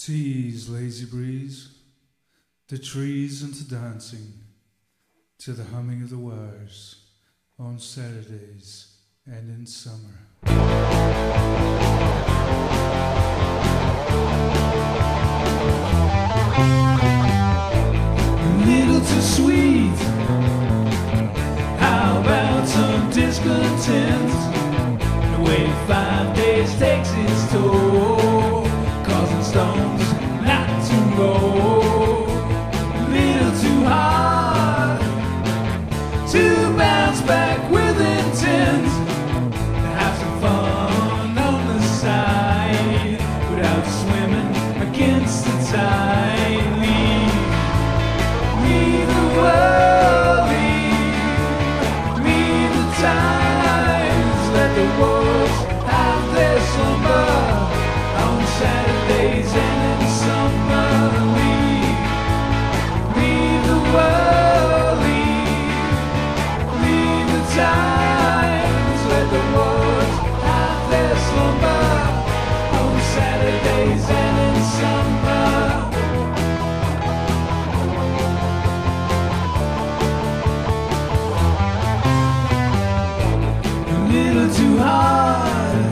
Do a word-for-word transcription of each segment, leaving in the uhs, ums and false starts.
Tease, lazy breeze, the trees into dancing, to the humming of the wires on Saturdays and in summer. A little too sweet, how about some discontent? The way five days takes its toll, causing stones not to roll. A little too hard to bounce back with intent, to have some fun on the side without swimming against the tide. Leave, leave the world, leave, leave the times, let the wolves have their slumber on Saturdays and in summer. Leave, leave the world, leave, leave the times, let the wolves have their slumber on Saturdays and in summer. A little too hard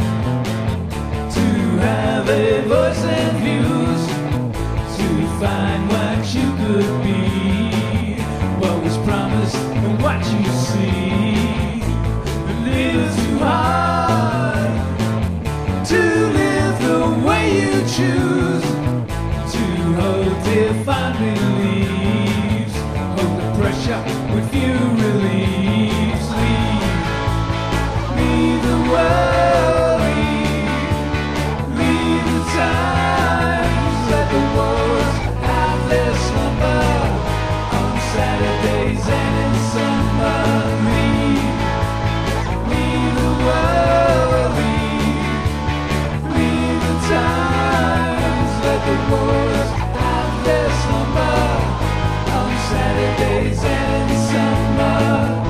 to have a voice and views, to find what you could be, what was promised and what you see. A little too hard to live the way you choose, to hold defined beliefs, hold the pressure with few reliefs. Leave, leave the world, leave, leave the times, let the wolves have their slumber on Saturdays and in summer. Leave, leave the world, leave, leave the times, let the wolves have their slumber on Saturdays and in summer.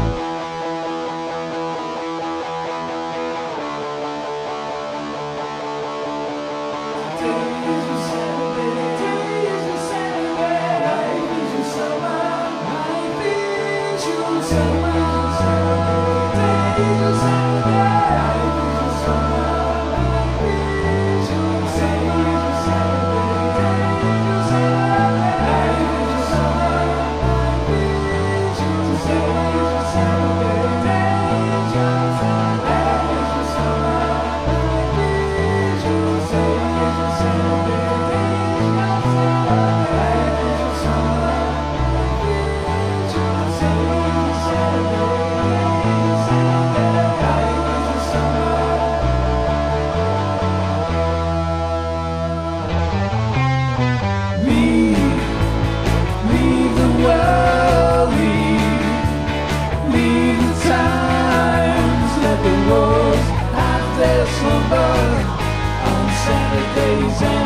Slumber on Saturdays.